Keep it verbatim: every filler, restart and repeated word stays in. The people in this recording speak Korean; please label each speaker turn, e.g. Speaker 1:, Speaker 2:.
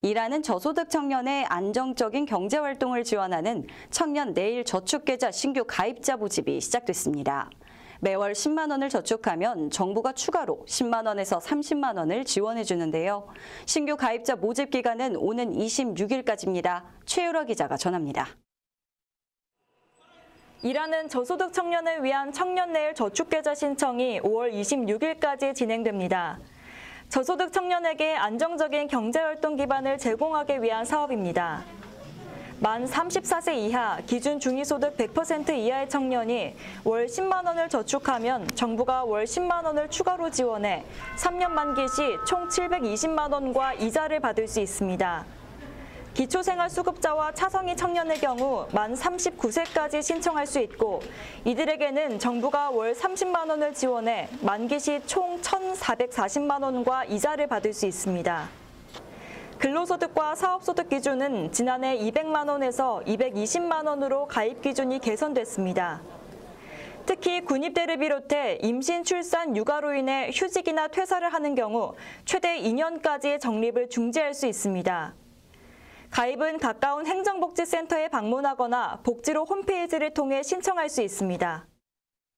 Speaker 1: 일하는 저소득 청년의 안정적인 경제활동을 지원하는 청년 내일 저축계좌 신규 가입자 모집이 시작됐습니다. 매월 십만 원을 저축하면 정부가 추가로 십만 원에서 삼십만 원을 지원해 주는데요. 신규 가입자 모집 기간은 오는 이십육 일까지입니다. 최유라 기자가 전합니다.
Speaker 2: 일하는 저소득 청년을 위한 청년 내일 저축계좌 신청이 오월 이십육 일까지 진행됩니다. 저소득 청년에게 안정적인 경제활동 기반을 제공하기 위한 사업입니다. 만 삼십사 세 이하, 기준 중위소득 백 퍼센트 이하의 청년이 월 십만 원을 저축하면 정부가 월 십만 원을 추가로 지원해 삼 년 만기 시 총 칠백이십만 원과 이자를 받을 수 있습니다. 기초생활수급자와 차성위 청년의 경우 만 삼십구 세까지 신청할 수 있고 이들에게는 정부가 월 삼십만 원을 지원해 만기 시 총 천사백사십만 원과 이자를 받을 수 있습니다. 근로소득과 사업소득 기준은 지난해 이백만 원에서 이백이십만 원으로 가입 기준이 개선됐습니다. 특히 군입대를 비롯해 임신, 출산, 육아로 인해 휴직이나 퇴사를 하는 경우 최대 이 년까지의 적립을 중지할 수 있습니다. 가입은 가까운 행정복지센터에 방문하거나 복지로 홈페이지를 통해 신청할 수 있습니다.